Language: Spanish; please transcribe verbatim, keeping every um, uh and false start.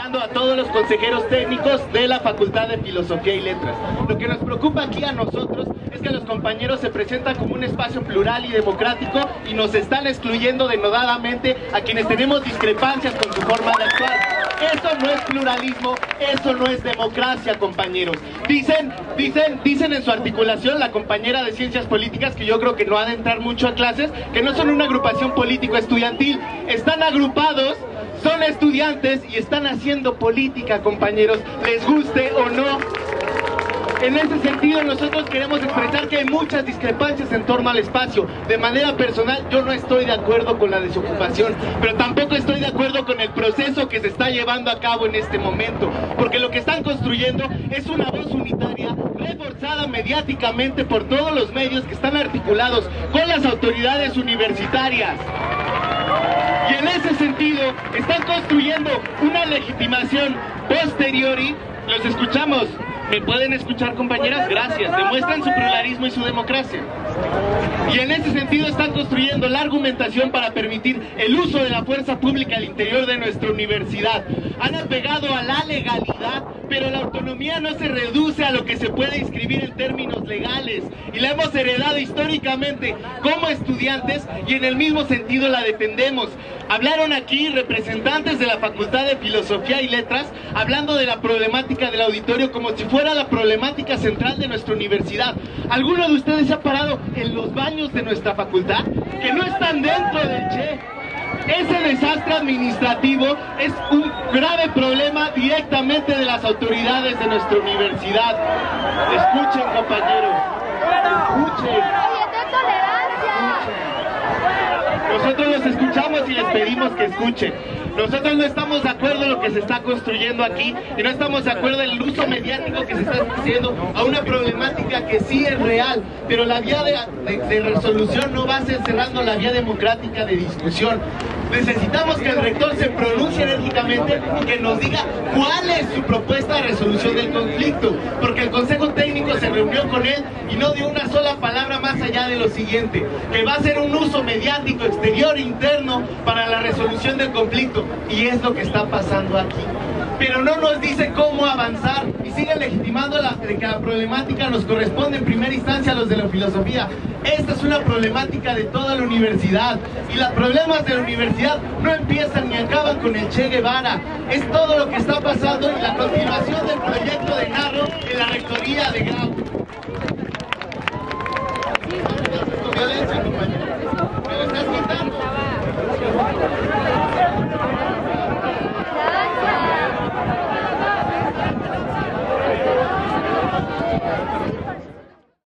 escuchando a todos los consejeros técnicos de la Facultad de Filosofía y Letras. Lo que nos preocupa aquí a nosotros es que los compañeros se presentan como un espacio plural y democrático y nos están excluyendo denodadamente a quienes tenemos discrepancias con su forma de actuar. Eso no es pluralismo, eso no es democracia, compañeros. Dicen, dicen, dicen en su articulación la compañera de Ciencias Políticas, que yo creo que no ha de entrar mucho a clases, que no son una agrupación político-estudiantil, están agrupados, son estudiantes y están haciendo política, compañeros, les guste o no. En ese sentido, nosotros queremos expresar que hay muchas discrepancias en torno al espacio. De manera personal, yo no estoy de acuerdo con la desocupación, pero tampoco estoy de acuerdo con el proceso que se está llevando a cabo en este momento, porque lo que están construyendo es una voz unitaria, reforzada mediáticamente por todos los medios que están articulados con las autoridades universitarias. Y en ese sentido, están construyendo una legitimación posteriori. Los escuchamos. ¿Me pueden escuchar, compañeras? Gracias. Demuestran su pluralismo y su democracia. Y en ese sentido están construyendo la argumentación para permitir el uso de la fuerza pública al interior de nuestra universidad. Han apegado a la legalidad, pero la autonomía no se reduce a lo que se puede inscribir en términos legales. Y la hemos heredado históricamente como estudiantes y en el mismo sentido la defendemos. Hablaron aquí representantes de la Facultad de Filosofía y Letras hablando de la problemática del auditorio como si fuera la problemática central de nuestra universidad. ¿Alguno de ustedes se ha parado en los baños de nuestra facultad? Que no están dentro del Che. Ese desastre administrativo es un grave problema directamente de las autoridades de nuestra universidad. Escuchen, compañeros. Escuchen. Nosotros los escuchamos y les pedimos que escuchen. Nosotros no estamos de acuerdo en lo que se está construyendo aquí y no estamos de acuerdo en el uso mediático que se está haciendo a una problemática que sí es real, pero la vía de, de, de resolución no va a ser cerrando la vía democrática de discusión. Necesitamos que el rector se pronuncie enérgicamente y que nos diga cuál es su propuesta de resolución del conflicto, porque el Consejo Técnico se reunió con él y no dio una sola palabra más allá de lo siguiente, que va a ser un uso mediático exterior e interno para la resolución del conflicto, y es lo que está pasando aquí. Pero no nos dice cómo avanzar y sigue legitimando la, de que la problemática nos corresponde en primera instancia a los de la filosofía. Esta es una problemática de toda la universidad y los problemas de la universidad no empiezan ni acaban con el Che Guevara. Es todo lo que está pasando y la continuación del proyecto de Narro en la rectoría de Grau.